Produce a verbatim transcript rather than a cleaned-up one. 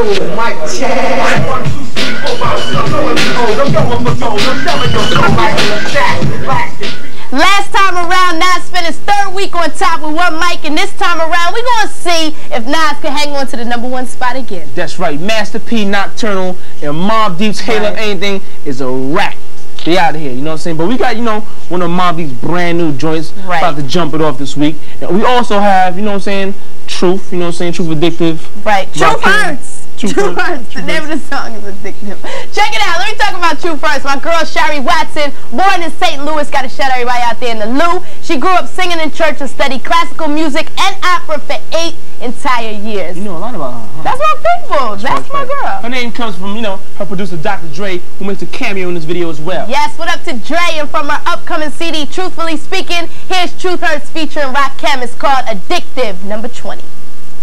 Mic check. One, two, three, four, five, six, seven, eight, nine, ten, eleven, twelve, thirteen. Last time around, Nas spent his third week on top with one mic, and this time around, we're going to see if Nas can hang on to the number one spot again. That's right. Master P, Nocturnal, and Mobb Deep's Halo Right. Anything is a wrap. They out of here, you know what I'm saying? But we got, you know, one of Mobb Deep's brand new joints Right. about to jump it off this week. And we also have, you know what I'm saying, Truth, you know what I'm saying, Truth Addictive. Right. Truth Hurts. Truth Truth Hurts. The name of the song is addictive. Check it out. Let me talk about Truth first. My girl, Shari Watson, born in Saint Louis, got to shout everybody out there in the Lou. She grew up singing in church and studied classical music and opera for eight entire years. You know a lot about her, huh? That's my people. That's, That's my right. girl. Her name comes from, you know, her producer, Doctor Dre, who makes a cameo in this video as well. Yes, what up to Dre, and from her upcoming C D, Truthfully Speaking, here's Truth Hurts featuring Rakim. It's called Addictive, number twenty.